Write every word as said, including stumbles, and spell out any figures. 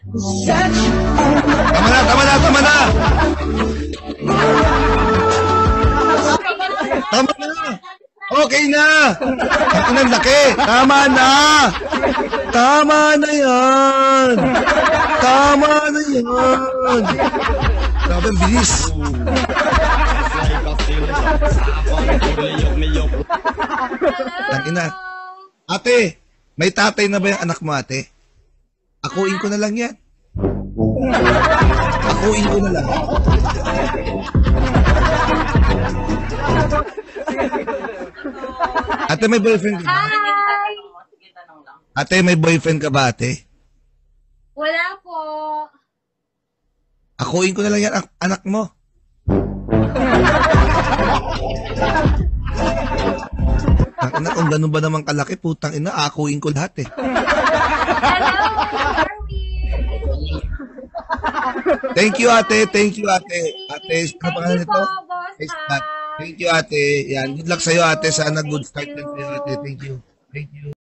Tama na, tama na, tama na! Tama na! Okay na! Ang inang laki! Tama na! Tama na yan! Tama na yan! Grabe, ang bilis! Ang ina. Ate, may tatay na ba yung anak mo, ate? Akuin ko na lang yan. Akuin ko na lang. Ate, may boyfriend ka ba? Hi! Ate, may boyfriend ka ba, ate? Wala po. Akuin ko na lang yan, an- anak mo. Ang ina, kung ganun ba naman kalaki, putang ina, akuin ko lahat eh. Hello, Harvey! Thank you, ate. Thank you, ate. Ate, ano Thank pangalan you nito? po, boss. Thank Ha? Thank you, ate. Yan, good luck sa'yo, ate. Sana good start lang sa'yo, ate. Thank you. Thank you.